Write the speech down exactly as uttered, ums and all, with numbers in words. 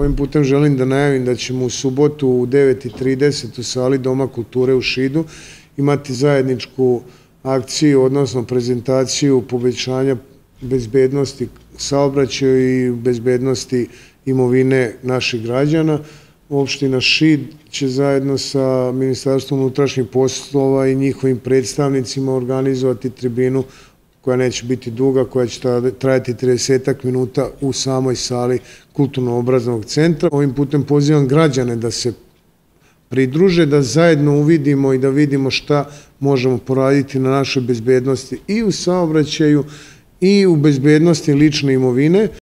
Ovim putem želim da najavim da ćemo u subotu u devet i trideset u sali Doma kulture u Šidu imati zajedničku akciju, odnosno prezentaciju povećanja bezbednosti saobraćaja i bezbednosti imovine naših građana. Opština Šid će zajedno sa Ministarstvom unutrašnjih poslova i njihovim predstavnicima organizovati tribinu koja neće biti duga, koja će trajati tridesetak minuta u samoj sali Kulturno-obrazovnog centra. Ovim putem pozivam građane da se pridruže, da zajedno uvidimo i da vidimo šta možemo poraditi na našoj bezbednosti i u saobraćaju i u bezbednosti lične imovine.